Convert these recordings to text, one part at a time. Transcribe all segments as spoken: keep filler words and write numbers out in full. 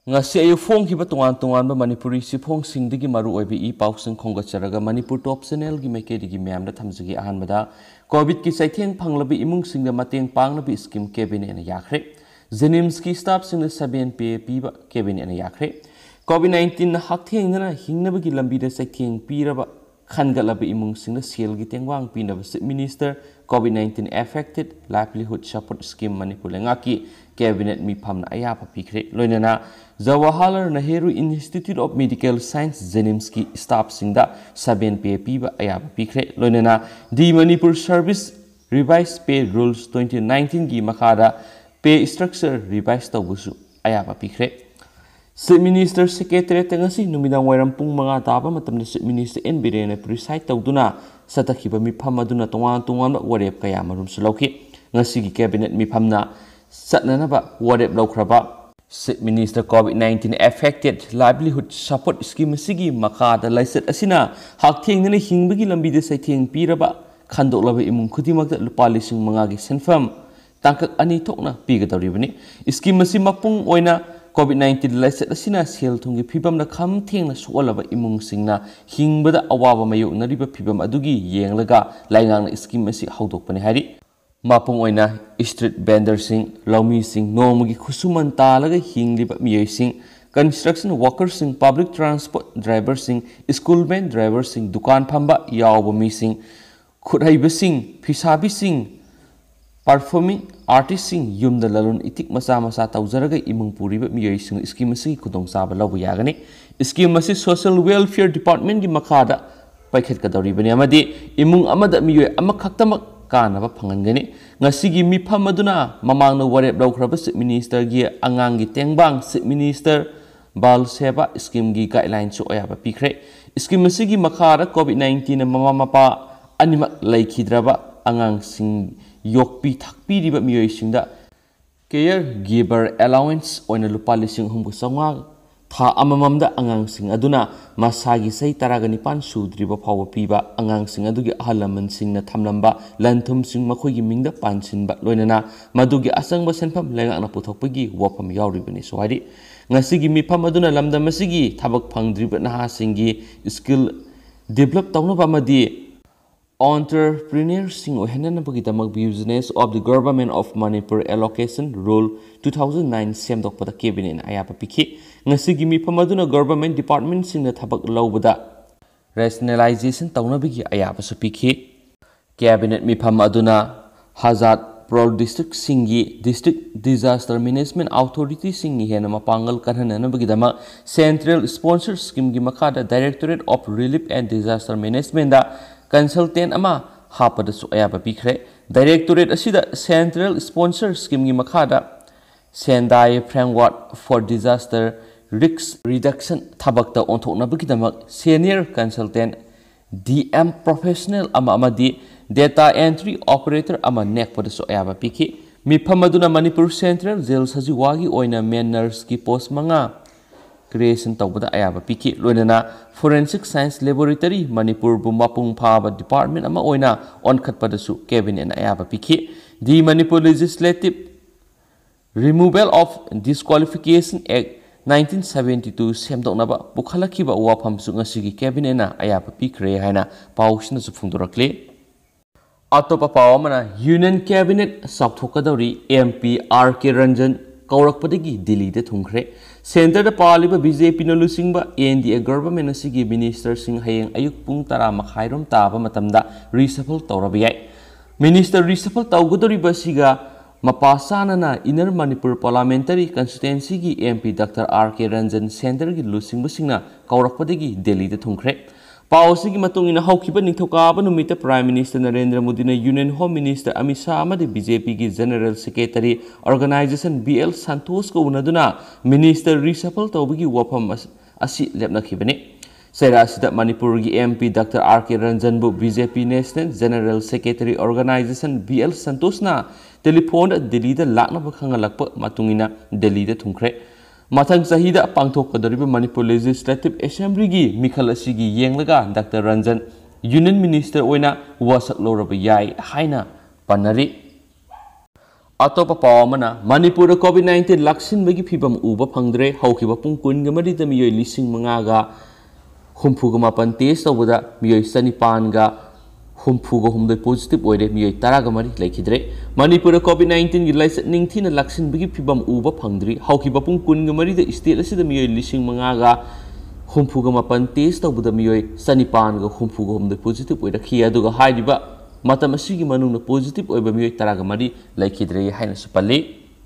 ngasi ayu phone ki ba tungan tungan ba manipuri si phone sing digi maru oi bi i pau sing khonga charaga manipur top channel gi mai ke digi myam da thamjigi ahan bada covid ki saitheng phanglabi imung sing da mateng pangna bi scheme cabinet na yakhre jenims ki staff sing da seven pay pi ba cabinet na yakhre covid nineteen na haktheng na hingna ba gi lambi da saitheng pi ra ba khangalabi imung sing da sel gi tengwang pi na ba minister covid nineteen affected livelihood support scheme manipur lenga ki cabinet mi phamna aya pa pikre loinana Jawaharlal Nehru Institute of Medical Science Jenimski staff singda seven pay piba aya pa pikre loinana di Manipur Service Revised Pay Rules twenty nineteen gi makada pay structure revised tawbusu aya pa pikre Chief Minister Secretary tengasi numidang wairam pung mga taba matamna Chief Minister N Biren preside tawduna satakhiba mi pham aduna tongan tongan ba warep kaya marum sulauki ngasi gi cabinet mi phamna satnana ba warep laukraba Chief Minister COVID nineteen affected livelihood support scheme sigi makada laiset asina haktheng na hingbagi lambi de saitheng piraba khandoklaba imung khudimakta lupa lising manga gi senfam tangkak ani thokna pigadawribani scheme asi mapung oina COVID nineteen laiset asina sel thungi phibam na kham thengna suolaba imung singna hingbada awaba mayok nariba phibam adugi yenglaga laingang scheme asi haudokpani hari Mapung oina street vendor sing, laumi sing, nomagi khusuman talaga hingliba miyay sing, construction worker sing, public transport driver sing, school van driver sing, dukan phamba yawba mi sing, khurhaiba sing, phisabi sing, performing artist sing, yumda lalun itik masa masa tauzaraga imung puriba miyay sing scheme sing kudong saba labu yagani scheme si social welfare department gi makada paikhet kadawribani amadi imung amada miyay amakhaktamak Kana ba phangangani ngasigi mi pham aduna mamangna warep lawkhraba Chief Minister gi angang gi tengbang Chief Minister bal seva scheme gi guideline chu aya ba pikre scheme asigi makhara covid nineteen mama mapa anima laikhidraba angang sing yokpi thakpi riba miyoi singda care giver allowance oina lupa lising humbu sangwa tha amamamda angang sing aduna masagi sai taragani pan sudriba phawa piba angang sing adugi ahalaman sing na thamlamba lanthum sing makhoi gi mingda pansinba loinana madugi asangba senpham lenga na puthokpagi wafam yawribani sohari ngasigi mi pham aduna lamdam asigi thabak phangdriba naha singi skill develop tawnaba madi entrepreneur sing ohenana bagi damak business of the government of Manipur allocation rule two thousand nine semdok pada cabinet aya pa pikhi ngasigi mi phamaduna government department sing na thabak lawbada rationalization tawnabigi aya pa su pikhi cabinet mi phamaduna hazat pro district singi district disaster management authority singi hena mapangal kanhana bagi damak central sponsor scheme gi makada directorate of relief and disaster management da consultant ama hapada su aya ba pikre directorate asida central sponsor scheme gi makhada sendai framework for disaster risk reduction thabakta onthokna bikidamak senior consultant D M professional ama amadi data entry operator ama nekpada su aya ba pikhi miphamaduna Manipur Central Jail sajiwagi oina main nurse ki post manga creation tawbada ayaba pikhi loinana forensic science laboratory Manipur bu mapung phaba department ama oina onkhatpada su cabinet ayaba pikhi the Manipur legislative removal of disqualification act nineteen seventy-two semdoknaba bukhalakhiba wafam su ngasigi cabinet na ayaba pikre haina pausna su phungdorakle atopa pawamana union cabinet sakthokkadawri M P R K Ranjan kaurakpadagi Delhi de thungkhre Center da paliba B J P na lusingba N D A government asigi minister sing hayeng ayuk pung tara makhairom taba matamda reshuffle tawrabiyai minister reshuffle tawgodoriba siga mapasana na Inner Manipur Parliamentary Constituency gi M P Doctor R K Ranjan Center gi lusingba singna kaurakpadagi Delhi de thungkhre Pausigi matung ina haukiba ningthokaba numita Prime Minister Narendra Modi na Union Home Minister Amit Shah amadi B J P gi General Secretary Organization B L Santosh ko unaduna Minister reshuffle tawbigi wafam asi lepnakhibani Sera sida Manipur gi M P Doctor R K Ranjan bu B J P National General Secretary Organization B L Santosh na telephone Delhi da lakna bakhangalakpa matungina Delhi da thungkhre Mathang sahida pangthok kadariba Manipur Legislative Assembly gi mikhal asigi yenglaga Doctor Ranjan Union Minister oina wasak loraba yai haina panari अतोप पाव अमना Manipur Covid nineteen लाक्सिनबगी फिबम उबा फंगद्रे हौखिबा पुंग कुनगा मरिदा मियोय लिसिंग मंगागा हुमफुगा मापन test तौबदा मियोय सनिपानगा हुमफुगा हुमदोय positive ओइरे मियोय तरागा मरि लेखिद्रे मणिपुर कोविड नाइन्टीन गी लाइस निंगथिना लाक्सिनबगी फिबम उबा फंगद्री हौखिबा पुंग कुनगा मरिदा स्टेट असिदा मियोय लिसिंग मंगागा हुमफुगा मापन टेस्ट तौबदा मियोय सनिपानगा हुमफुगा हुमदोय पॉजिटिव ओइरखि अदुगा हाइदिबा मतम असिगी मनुंगना पॉजिटिव ओइबा मियोय तरागा मरि लेखिद्रे हाइना सुपल्ली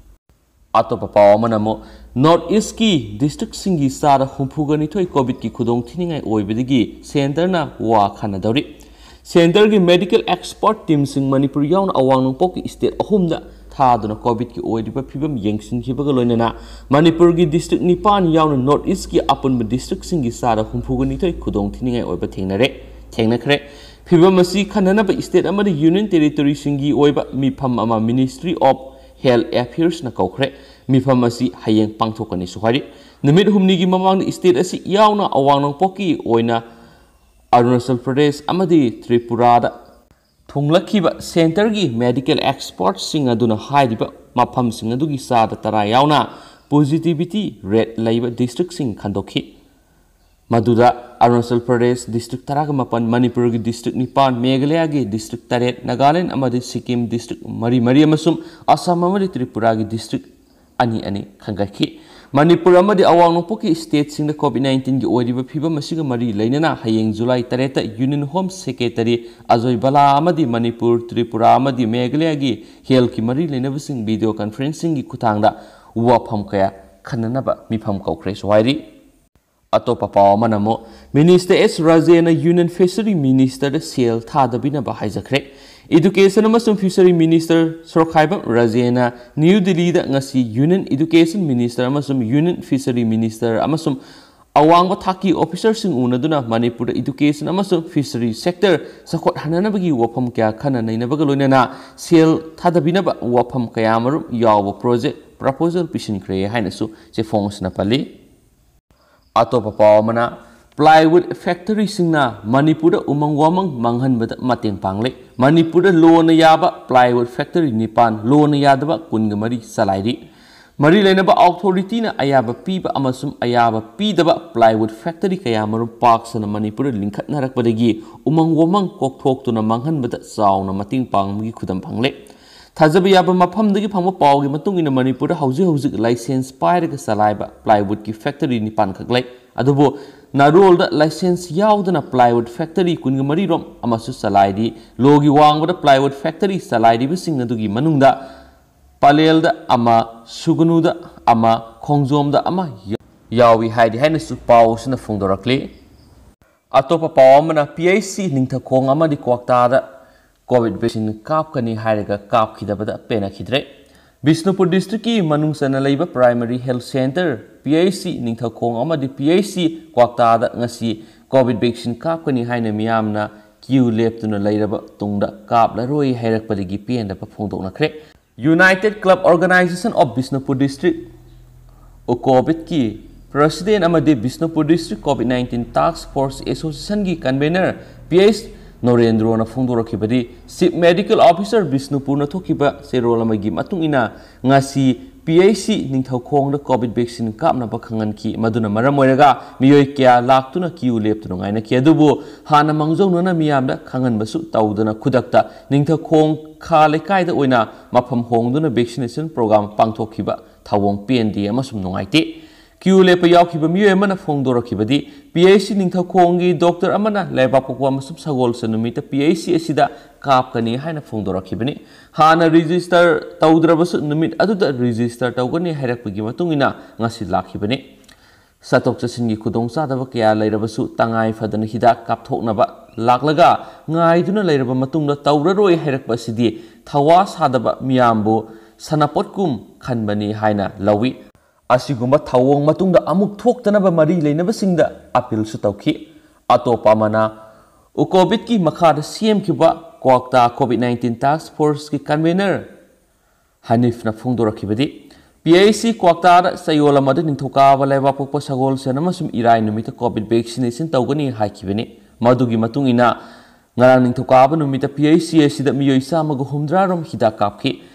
अतोप पाव अमनमो नॉर्थ ईस्ट की डिस्ट्रिक्ट सिंगी सारा हुमफुगा निथोय कोविड की खुदोंग थिनिंगाय ओइबदगी सेंटरना वा खानादौरी सेंटर की मेडिकल एक्सपर्ट टीम सिंग मणिपुर याउन अवांग नोंपोक की स्टेट अहुमदा थादुना कोविड की ओइदिबा फिबम येंगसिनखिबगा लोइनना मणिपुर की डिस्ट्रिक्ट निपान याउन नॉर्थ ईस्ट की अपुनबा डिस्ट्रिक्ट सिंगी सारा हुमफुगा निथोय खुदोंग थिनिंगाय ओइबा थेंगनरे थेंगनखरे फिबम असी खननबा स्टेट अमदा यूनियन टेरिटोरी सिंगी ओइबा मिफम अमा मिनिस्ट्री ऑफ हेल्थ अफेयर्स ना कौखरे मिफम असी हयेंग पांगथोकनी सुहारी निमित हुमनी की ममांग स्टेट असी याउना अवांग नोंपोकी ओइना अरुणाचल प्रदेश अमदी त्रिपुरादा थोंगलखिबा सेंटर की मेडिकल एक्सपर्ट सिंग अदुना हाइदिबा मफम सिंग अदुगी सादा तरा याउना पॉजिटिविटी रेट लैबा डिस्ट्रिक्ट सिंग खंदोखि मधुदा अरुणाचल प्रदेश डिस्ट्रिक्ट तरागा मपन मणिपुर की डिस्ट्रिक्ट निपान मेघालय की डिस्ट्रिक्ट तरेट नागालैंड अमदी सिक्किम डिस्ट्रिक्ट मरी मरी अमसुम असम अमदी त्रिपुरा की डिस्ट्रिक्ट अनि अनि खंगाखि मणिपुर अमदी अवांग नोंपोकी स्टेट सिंग कोविड नाइन्टीन की ओइदिबा फिबम असिगा मरी लैनना हयेंग जुलाई तरेट union home secretary Ajay Bhalla अमदी मणिपुर त्रिपुरा अमदी मेघालय की हेल्थ की मरी लैनबसिंग वीडियो कॉन्फ्रेंसिंग की खुतांगदा वाफम कया खननबा मिफम कौखरे सोहाइरी अतोप पाव अमनमो मिनिस्टर एस राजेना यूनियन फिशरी मिनिस्टर सेल थादबिनबा हाइजखरे एजुकेशन अमसुम फिशरी मिनिस्टर सोरखाइबम राजेना न्यू दिल्ली दा ngasi यूनियन एजुकेशन मिनिस्टर अमसुम यूनियन फिशरी मिनिस्टर अमसुम अवांग थाकी ऑफिसर सिंग उनदुना मणिपुर एजुकेशन अमसुम फिशरी सेक्टर सखोट हननबगी वफम क्या खन नैनबगा लोइनना सेल थादबिनबा वफम कया मरुम याव प्रोजेक्ट प्रपोजल पिसिनख्रे हाइनसु चेफोंसना पल्ली अतोप पाव अमना प्लाईवुड फैक्टरी सिंगना मणिपुर उमंग वामंग मांगहनबदा मतेंग पांगले मणिपुर लोन याबा प्लाईवुड फैक्टरी निपान लोन यादबा कुनग मरी सलाइरी मरी लेनबा अथॉरिटी ना अयाबा पीबा अमसुम अयाबा पीदबा प्लाईवुड फैक्टरी कयामरु पार्क्सना मणिपुर लिंखतनारकबदगी उमंग वामंग कोकथोक्तुना मांगहनबदा चावना मतेंग पांगमगी खुदम फांगले थाजब याबा मफमदगी फंगबा पावगी मतुंगिना मणिपुर हौजी हौजी लाइसेंस पाइरगा सलाइबा प्लाईवुड की फैक्टरी निपान खगलै अदुबो नारोलदा लाइसेंस यावदना प्लाईवुड फैक्टरी कुनगा मरी रोम अमसु सलाइदी लोगी वांगबदा प्लाईवुड फैक्टरी सलाइदी बिसिंग अदुगी मनुंगदा पालेलदा अमा सुगनुदा अमा खोंगजोमदा अमा यावी हाइदी हाइनसु पावसना फोंदोरक्ले अतोपा पाव अमना पीएचसी निंगथखोंग अमदी क्वाक्तादा कोविड वैक्सीन कापकनी हाइरगा कापखिदबदा पेनाखिद्रे बिष्णुपुर डिस्ट्रिक्ट की मनुंगसना लैबा primary health centre PHC Ningthoukhong अमदी पीएचसी क्वाक्तादा ngasi कोविड वैक्सीन कापकनी हाइना मियामना क्यू लेप्तुना लैरबा तुंगदा कापलारोय हाइरकपदगी पेनदबा फोंदोकनख्रे united club organisation of Bishnupur district ओ कोविड की प्रेसिडेंट अमदी Bishnupur district Covid nineteen task force association की कन्वेनर पीएच नोरेंद्रोना फोंदोरखिबदी चीफ मेडिकल ऑफिसर बिष्णुपुर थोकिबा सेरोलमगी मतुंगिना ngasi पीएचसी निंगथखोंगदा कोविड वैक्सीन कापनबा खंगनखि मदुना मरम ओइरगा मियोय क्या लाक्तुना क्यू लेप्तुना गाइनखि अदुबु हाना मंगजौनना मियामदा खंगनबसु तौदना खुदक्ता निंगथखोंग खा लेकायदा ओइना मफम होंगदुना वैक्सीनेशन प्रोग्राम पांगथोखिबा थावोंग पीएनडी अमसुम नुंगाइते क्यू लेप यावखिबा मियोय अमना फोंदोरखिबदी पीएचसी निंगथखोंगी डॉक्टर अमना लेबापोकवा मसुम सगोलस नुमिता पीएचसी असिदा कापकनी हाइना फोंदोरखिबनी हाना रजिस्टर तौद्रबसु नुमित अदुदा रजिस्टर तौगनी हाइरकपगी मतुंगिना ngasi लाखिबनी सतोक चसिनगी खुदोंचादबा कया लैरबसु तंगाई फदन हिदाक कापथोकनबा लाक्लगा ngaiduna लैरबा मतुंगदा तौररोय हाइरकपसिदी थवा सादबा मियामबु सनापोटकुम खनबनी हाइना लवी असिगुम्बा थवोंग मतुंगदा अमुक थोक्तनबा मरी लेनबसिंगदा अपील सु तौखि अतोपा मना उ कोविड की मखाद सीएम किबा क्वाक्ता कोविड नाइन्टीन टास्क फोर्स की कन्वेनर हनीफ ना फोंदोरखिबदी पीएचसी क्वाक्ता सयोल मद निंथोकाबा लेबापोकपा सगोल सेनमसुम इराय नुमित कोविड वैक्सीनेशन तौगनी हाइखिबनी मदुगी मतुंगिना ngarang निंथोकाबा नुमित पीएचसी असिदा मियोय सामग हुमद्रारोम हिदा कापखि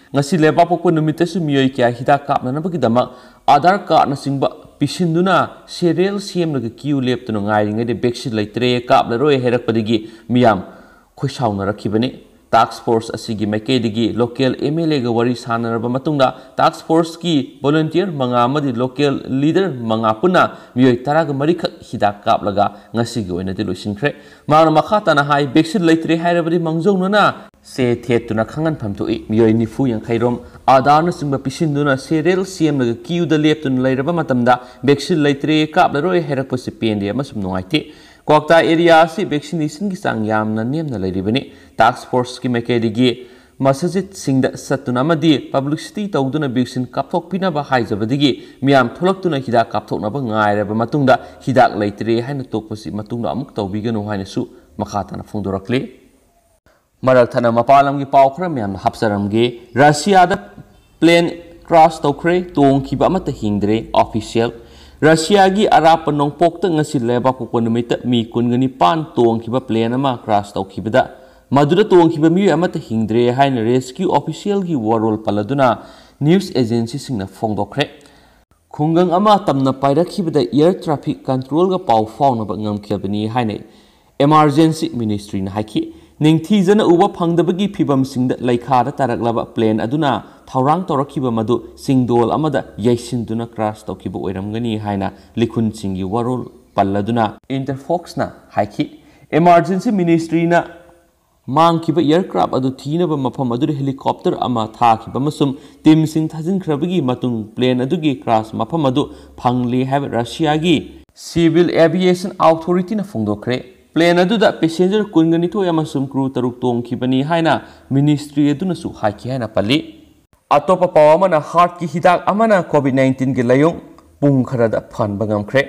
ngasi lebapokpo numitasu miyoi kya hida kapnanabagidama Aadhaar card na singba pisinduna serial siem laga queue leptuna ngairingade vaccine laitre kaplaroi herakpadigi miyam khoisauna rakhibani task force asigi maikeidigi local M L A ga wari sanaraba matungda task force ki volunteer manga amadi local leader manga puna miyoi taraga marikha hida kaplaga ngasigi oinadi loisinkhre mangna makhata na hai vaccine laitre hairabadi mangjonuna se thetuna khangan phamtoi miyoi nifu yankhairom Aadhaar na singba pisinduna serial siem laga queue da leptuna lairaba matamda vaccine laitre kaplaroi herakpasi pende amasum nuaite Kokta area si vaccination ki sang yamna nemna lairibani task force ki maikeidigi masajid singda satuna amadi publicity tawduna vaccine kapthokpina ba haijabadigi miyam tholaktuna hida kapthokna ba ngairaba matungda hidak laitre haina tokpasi matungda amuk tawbiganu haina su makhatana phongdorakle marak thana mapalam gi pawkhra miyam hapsaramge Russia da plane crash tawkhre tongkhiba amata hingdre official Russia gi arapa nongpokta ngasi leba pokpo numita mi kungani pan tongkhiba plane ama crash tawkhibada madura tongkhiba mi amata hingdre haina rescue official gi warol paladuna news agency singna phongdokhre khungang ama tamna pairakhibada air traffic control ga paw fauna ba ngamkhabani haina emergency ministry na haiki ningthijana uba phangdabagi phibam singda laikhada taraklaba plane aduna thaurang torakhiba madu singdol amada yaisinduna crash tawkhiba oiramgani haina likhun singi warol palladuna interfox na haiki emergency ministry na mangkhiba aircraft adu thinaba mafam adu helicopter ama thakhiba masum team sing thajin khrabagi matung plane adugi crash mafam adu phangli have Russia gi civil aviation authority na phongdokre plane aduda passenger kungani to yamasum crew taruk tongkhibani haina ministry aduna su haiki haina pali atopa pawamana heart ki hidak amana covid nineteen gi layong pung kharada phan bangamkhre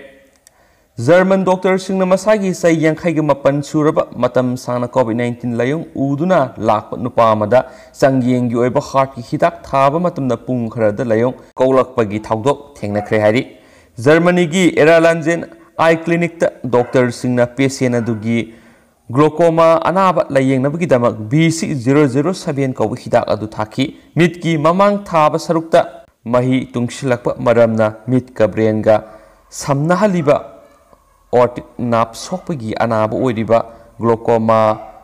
German doctor singna masagi sai yankhai gi mapan suraba matam sana covid nineteen layong uduna lakpa nupa amada sangyeng gi oiba heart ki hidak thaba matumna pung kharada layong kaulakpa gi thaudok thengnakhre hari Germany gi Erlangen eye clinic ta doctor singna patient adugi glaucoma anaba layengnabugi damak B C zero zero seven ko hidak adu thaki mit ki mamang thaba sarukta mahi tungsilakpa maramna mit ka brain ga samna haliba ortic nap sokpagi anaba oiriba glaucoma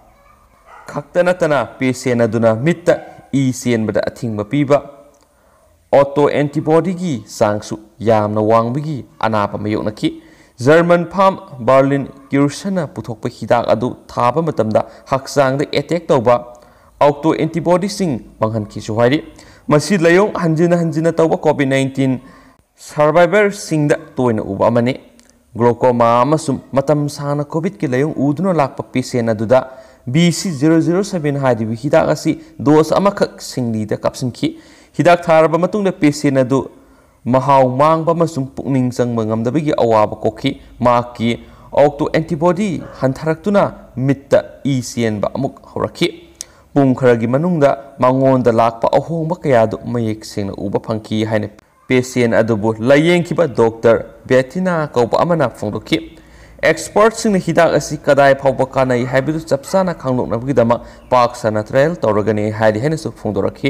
khaktana tana patient aduna mitta e senbada athingba piba auto antibody gi sangsu yamna wangbagi anaba mayoknaki German farm Berlin Kirsana puthokpa hidak adu thaba matamda haksang da attack tawba auto antibody sing banghan ki suhairi masi layong hanjina hanjina tawba covid nineteen survivor sing da toina uba amane glaucoma amasum matam sana covid ki layong uduna lakpa patient aduda B C zero zero seven hadi hidak asi dose amakak singli da kapsinki hidak tharaba matungda patient adu mahau mangba masum pukning changba ngamdabagi awaba kokhi maki auto antibody hantharaktuna mitta e sienba amuk horakhi pung kharagi manungda mangonda lakpa ahongba kayadu mayek sengna uba phangki haine patient adubu layengkhiba doctor Bettina kauba amana phongdokhi experts sing hidak asi kadai phawba kanai haibidu chapsana khangnoknabagi dama pak sana trial toragani haidi henesu phongdorakhi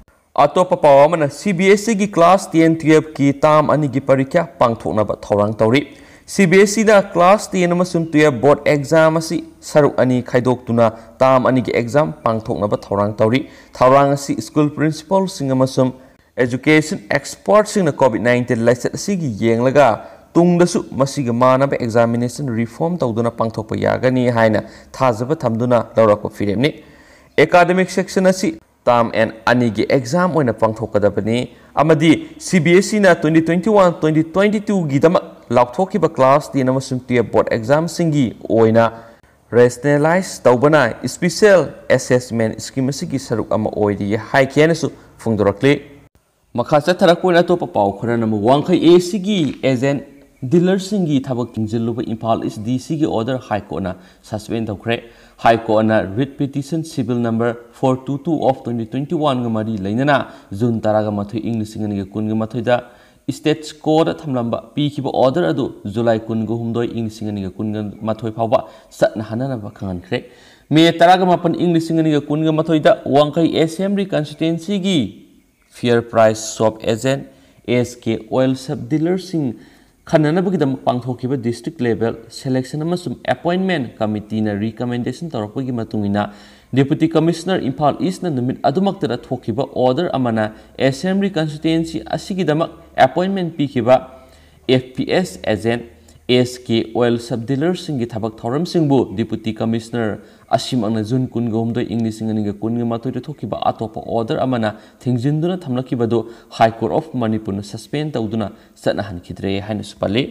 Atopa pawamana C B S E gi class ten twelve ki tam ani gi parikya pangthokna ba thorang tawri C B S E da class ten amasum twelve board exam asi saruk ani khaidok tuna tam ani gi exam pangthokna ba thorang tawri thorang asi school principal sing amasum education expert sing na covid nineteen license asi gi yenglaga tungdasu masiga manaba examination reform tawduna pangthokpa yagani haina thajaba thamduna lawrakpa firemni academic section asi tam and anigi exam oina pangthokadabani amadi C B S E na twenty twenty-one twenty twenty-two gi dama lakthokiba class ten amasum twelve board exam singi oina rationalize tawbana special assessment scheme asigi saruk ama oidi haikenasu phungdorakle makhacha tharakoina to paw khorana mu wangkhai A C gi agent dealer singi thabak tingjiluba Impal East D C gi order high court na suspend tawkhre High Court na writ petition civil number four twenty-two of twenty twenty-one ngamari lainana June taraga mathoi English ngi kun ga mathoi da state court thamlamba pi khiba order adu July kun ga humdoi English ngi kun ga mathoi phawba satna hanana ba khangan khre मे तरागा मापन इंग लिसिंग अनिगा कुनगा मथोइदा वांगkai assembly constituency gi fair price shop agent S K oil sub dealer sing खनना बगिदम पांगथोकिबा district level selection अमसुम appointment committee na recommendation तौरपगी मतुंगिना deputy commissioner Imphal East na numit adumaktara thokiba order amana assembly constituency asigidama appointment pikiba F P S agent S K oil sub dealer singi thabak thoram singbu deputy commissioner asim angna jun kun gomdoi english singa kun matoi thokiba atopa order amana thingjinduna thamlakibado high court of manipur na suspend tawduna satna hankidre haina supale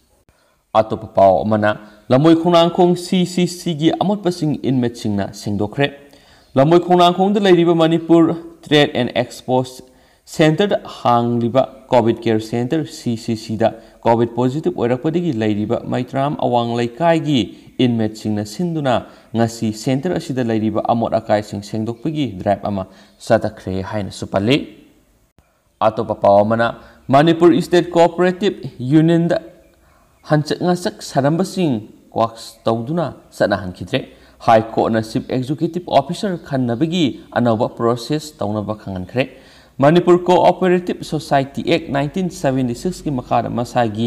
atopa paw amana lamoi khonang khong C C C gi amot pasing inmate singna singdokre lamoi khonang khong da leiriba manipur trade and expo center da hangliba covid care center C C C da covid positive oirakpadigi leiriba maitram awang laikai gi inmate singna sinduna ngasi center asida leiriba amot akai sing sengdokpagi drive ama satakre haina supale atopa pawamana manipur state cooperative union da hanchak ngasak saramba sing quaks tawduna sana hankidre high court na chief executive officer khannabagi anaba process tawnaba khangankhre Manipur Cooperative Society Act nineteen seventy-six ki makara masagi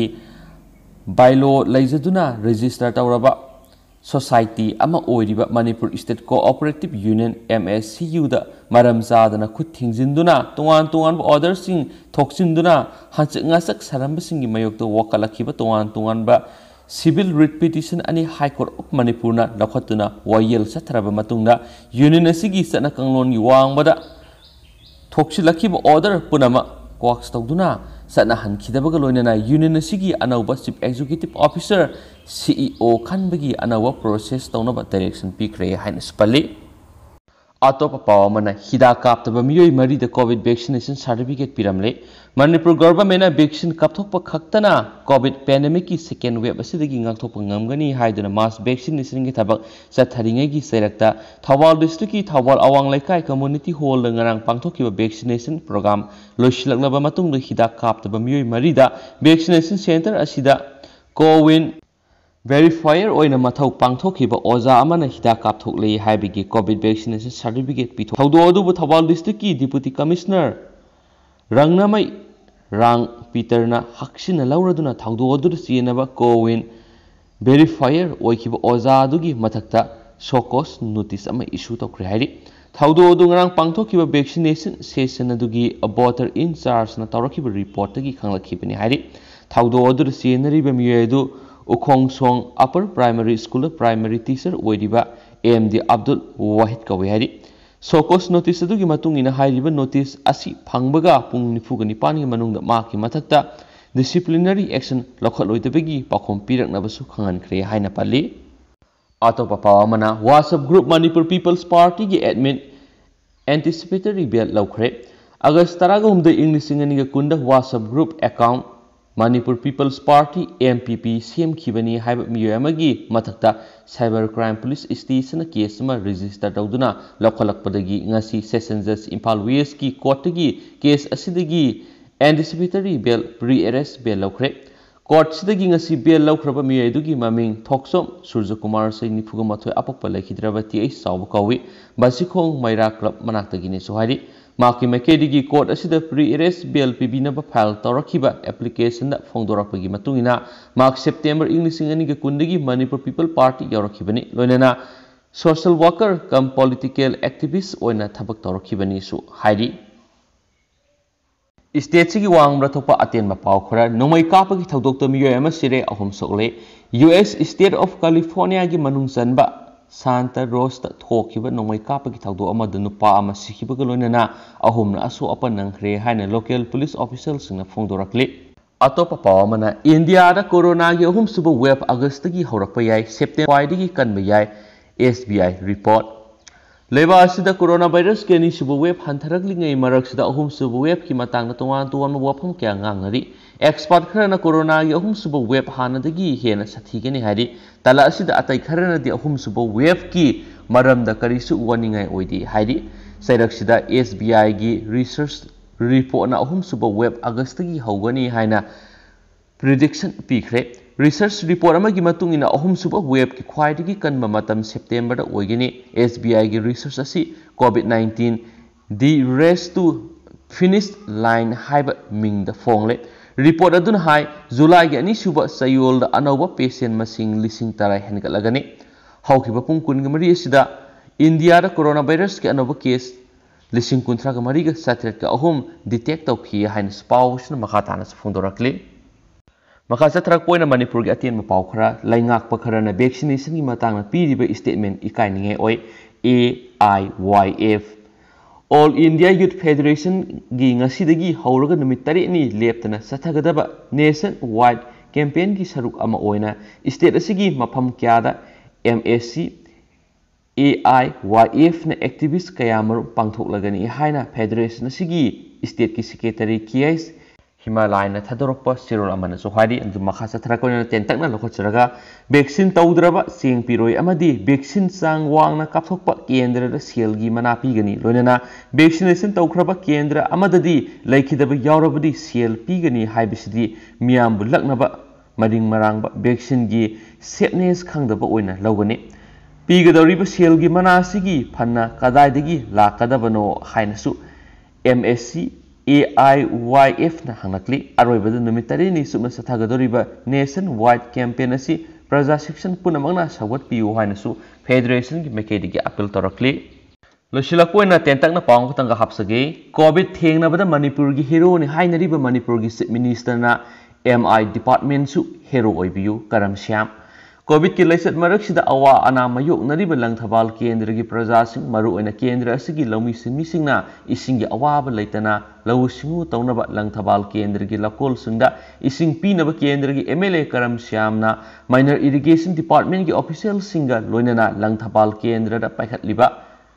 bylaw laizaduna register tawraba society ama oiriba Manipur State Cooperative Union M S C U da maram zadana khut thingjinduna tongan tongan order sing thoksinduna hanchak ngasak saramba singi mayokto wakalakhiba tongan tongan ba civil writ petition ani high court of Manipur na lakhatuna wayel sathraba matungda union asigi sana kanglon gi wangbada Thoksilakhiba order punama quaks tawduna sana hankhidabaga loinana union asigi anauba chief executive officer C E O khanbagi anauba process tawnaba direction pikre haina spali atopa pawamana hida kaptaba miyoi mari da covid vaccination certificate piramle manipur government na vaccine kapthokpa khaktana covid pandemic ki second wave asidagi ngakthokpa ngamgani haiduna mass vaccination gi thabak chatharingai gi sairakta thawal district ki thawal awang laikai community hall ngarang pangthokiba vaccination program loisilaknaba matungda hida kaptaba miyoi mari da vaccination center asida co-win verifier oina mathau pangthokiba oza amana hida kapthoklei haibigi covid vaccination certificate pitho thawdo adubu thawal district ki deputy commissioner rangnamai rang peter na haksina lauraduna thawdo adur chenaba co-win verifier oikiba oza adugi mathakta shokos notice ama issue tokre hairi thawdo adu ngarang pangthokiba vaccination session adugi voter in charge na tawrakiba report tagi khanglakibani hairi thawdo adur chenariba miyedu Ukhong Song Upper Primary School Primary Teacher Oiriba A M D Abdul Wahid Kawihari Sokos notice adugi matung ina hairiba notice asi phangbaga pung nifuga nipan gi manungda ma ki mathakta disciplinary action lokhalloidabagi pakhom piraknabasu khangankre haina pali atopa pawamana WhatsApp group Manipur People's Party gi admin anticipatory bail laukhre August taraga humda English singaniga kunda WhatsApp group account Manipur People's Party M P P C M Kibani haiba miyamagi mathakta cyber crime police station case ma register tawduna lokhalakpadagi ngasi session judge Imphal West ki court gi case asidagi anticipatory bail pre-arrest bail laukhre court sidagi ngasi bail laukraba miyadugi maming Thoksom Surja Kumar sai nifuga mathoi apakpa lekhidrabati ai sawu kawi basikhong maira club manaktagi ne sohari Maki Makedigi court asida pre-arrest bail pibinaba file tawrakiba application da phongdorakpagi matungina Mark September English singaniga kundagi Manipur People Party yaurakibani loinana social worker cum political activist oina thabak tawrakibani su hairi State sigi wangbra thokpa atenba paw khora nomai kapagi thodokta miyoy ama sire ahum sokle U S State of California gi manung chanba Santa Rosa thokiba nomai kapagi thawdo amada nupa ama sikibaga loinana ahumna aso apa nangkhre haina local police officials na phongdorakle atopa pawamana India da corona gi ahum suba wave August gi horakpa yai September digi kanba yai S B I report leba asida coronavirus ke ni suba wave hantharaklingai maraksida ahum suba wave ki matangna tongan tongan wafam kya ngangnari expert kharana corona gi ahum suba wave hanadagi hena sathigani hari tala asida atai kharana di ahum suba wave ki maramda karisu waningai oidi hari sairaksida S B I gi research report na ahum suba wave August gi hawgani haina prediction pikre Research report amagi matung ina ahum suba web ki khwaidagi kanba matam September da oigini S B I gi research asi COVID nineteen the race to finish line haiba ming da fongle report adun hai July gi ani suba sayol da anauba patient masing lising tarai hengalagani haukiba pung kun gi mari asida India da coronavirus ki anauba case lising kunthra ga mari ga satret ka ahum detect tawki hain spouse na makatana sa fondorakli maka satrak poina Manipur gi atien ma pau khara laingak pa khara na vaccination gi matang na piriba statement ikai ninge oi A I Y F All India Youth Federation gi ngasidagi hauraga numit tari ni leptana sathagadaba nation wide campaign gi saruk ama oina state asigi mafam kyada M S C A I Y F na activist kayamar pangthoklagani haina federation asigi state ki secretary Kiais Himalaya na thadorokpa sirol amana so hari andu makha sathrakona tentakna lokhacharaga vaccine tawdraba seng piroi amadi vaccine sang wangna kapthokpa kendra da sel gi mana pigani loinana vaccination tawkhraba kendra amadadi laikhidaba yawrabadi sel pigani haibisidi miyam bulaknaba mading marangba vaccine gi safeness khangdaba oina lawgani pigadoriba sel gi mana sigi phanna kadaidagi lakadabano hainasu M S C A I Y F na hangnakli aroibada numitari ni subna sathagadoriba nation wide campaign asi praja section punamangna sawat piu hainasu federation gi mekedi gi appeal torakli losilakpoina tentakna pawng khotanga hapsage covid thengnabada Manipur gi hero ni Hainariba Manipur gi chief minister na M I department su hero oibiu karam Shyam covid ki laisat maraksida awa ana mayok nariba langthabal kendra gi praja sing maru oina kendra asigi lawmi sing misingna ising gi awaba leitana lawu singu tawnaba langthabal kendra gi lakol singda ising pinaba kendra gi M L A karam Shyam na minor irrigation department gi official singa loinana langthabal kendra da paikhatliba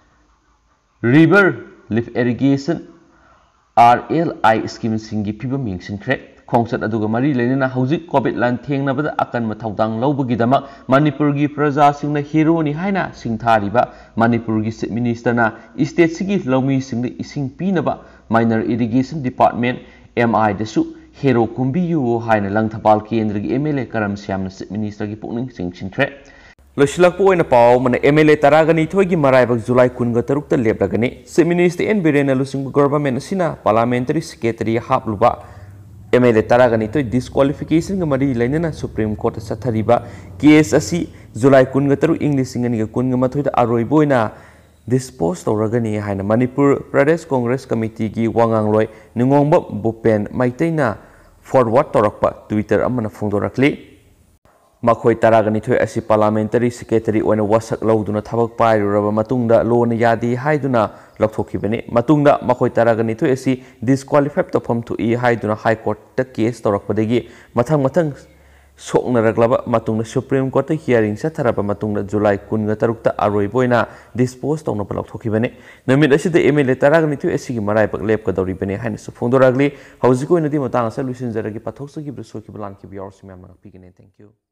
river lift irrigation R L I scheme singi piba mingsinkhre khongsat aduga mari lenina hauzik covid lan thengnabada akan mathaudang lawbagidama Manipur gi praja singna hero ni haina singthariba Manipur gi chief minister na state sigi lawmi singda ising pinaba minor irrigation department M I dasu Hero Kumbiyu haina langthapal kendra gi M L A karam Shyam na chief minister gi pukning singsinkhre losilakpo oina pau mana M L A taragani thoigi maraibak July kunga taruk ta leplagani chief minister N Biren alusing government asina parliamentary secretary hapluba M L A taragani to disqualification ga mari lainana Supreme Court sathariba case asi July kunga taru English singani ga kunga mathoi da aroi boina dispose tawragani haina Manipur Pradesh Congress Committee gi wangangloi ningongba Bupen maitaina forward torakpa Twitter amana phongdorakli makhoi taragani thoi asi parliamentary secretary oina wasak lawduna thabak pairuraba matungda lona yadi haiduna lokthokibani matungda makhoi taragani thoi asi disqualified tofam thu e haiduna high court ta case torakpadagi mathang mathang soknaraglaba matungda Supreme Court ta hearing satharaba matungda July kunga tarukta aroi boina dispose tawna lokthokibani namit asida M L A taragani thoi asi gi marai pak lep ka doribani haina su phongdoragli haujiko inadi matang sa lusin jaragi pathok sagi brisol ki balan ki bior simam na pigine thank you